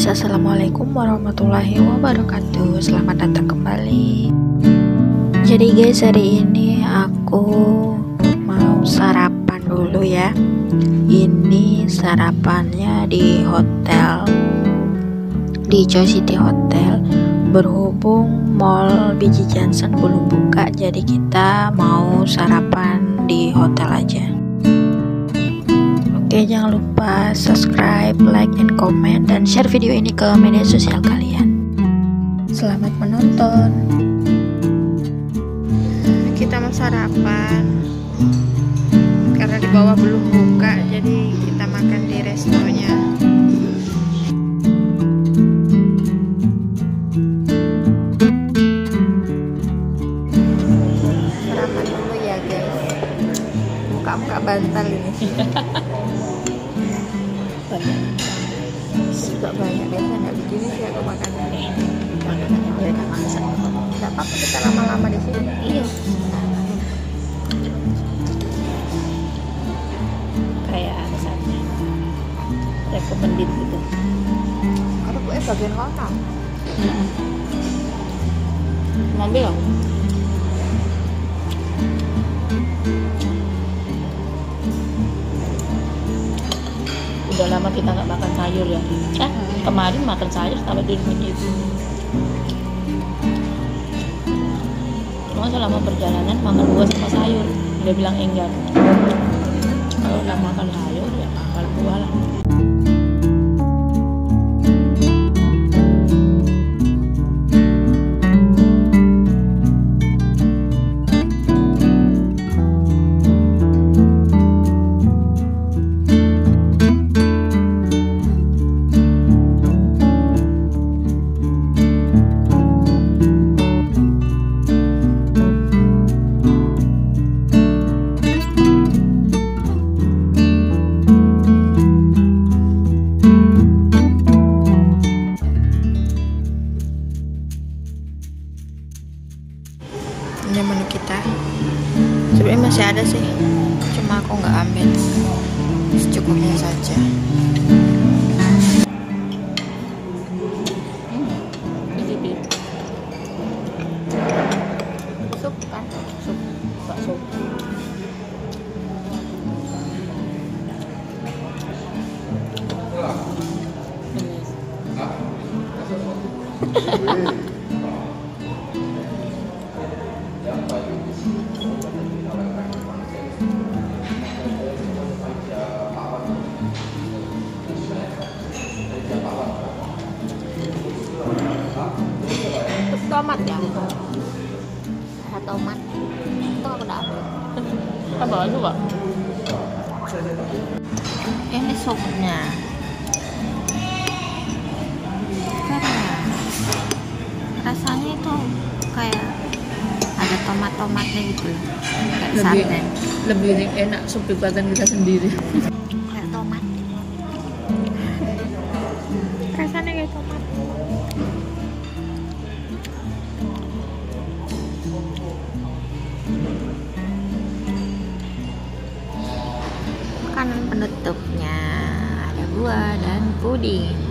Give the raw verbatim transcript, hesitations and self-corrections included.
assalamualaikum warahmatullahi wabarakatuh. Selamat datang kembali. Jadi guys, hari ini aku mau sarapan dulu ya. Ini sarapannya di hotel, di Joy City Hotel. Berhubung Mall B J Johnson belum buka, jadi kita mau sarapan di hotel aja. Oke, jangan lupa subscribe, like, and comment, dan share video ini ke media sosial kalian. Selamat menonton. Kita mau sarapan karena di bawah belum buka, jadi kita makan di restonya. Sarapan dulu ya guys. Muka-muka bantal ini. Suka banyak, biasa nggak begini sih aku makan. Nggak apa-apa kita lama-lama di sini. Iya. Kayak alasannya recommended gitu. Ada gue bagian kolam. Mobil loh. Udah lama kita nggak makan sayur ya. Eh, kemarin makan sayur sampai di rumah ibu. Cuma selama perjalanan makan buah sama sayur. Dia bilang enggak. Kalau nggak makan sayur ya makan buah lah. Ini menu kita. Sebenarnya masih ada sih, cuma aku nggak ambil, secukupnya saja. Sup kan? Sup, bakso. Tomat ya, ada tomat itu aku udah ambil. Apa juga ini supnya karena rasanya itu kayak ada tomat-tomatnya gitu loh, kayak lebih, sarden. Lebih enak sup buatan kita sendiri. Kayak tomat rasanya kayak tomat. Makanan penutupnya ada buah dan puding.